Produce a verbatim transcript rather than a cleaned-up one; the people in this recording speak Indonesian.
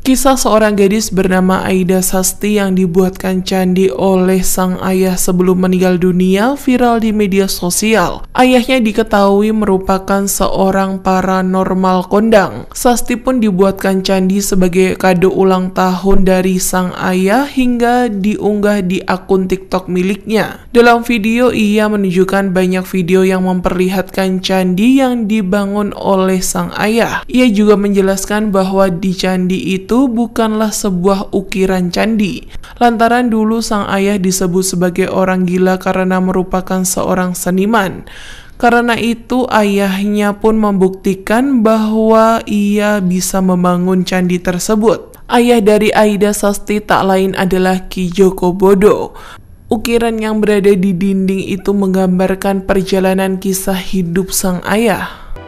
Kisah seorang gadis bernama Aida Sasti yang dibuatkan candi oleh sang ayah sebelum meninggal dunia viral di media sosial. Ayahnya diketahui merupakan seorang paranormal kondang. Sasti pun dibuatkan candi sebagai kado ulang tahun dari sang ayah hingga diunggah di akun TikTok miliknya. Dalam video, ia menunjukkan banyak video yang memperlihatkan candi yang dibangun oleh sang ayah. Ia juga menjelaskan bahwa di candi itu bukanlah sebuah ukiran candi, lantaran dulu sang ayah disebut sebagai orang gila karena merupakan seorang seniman. Karena itu ayahnya pun membuktikan bahwa ia bisa membangun candi tersebut. Ayah dari Aida Sasti tak lain adalah Ki Joko Bodo. Ukiran yang berada di dinding itu menggambarkan perjalanan kisah hidup sang ayah.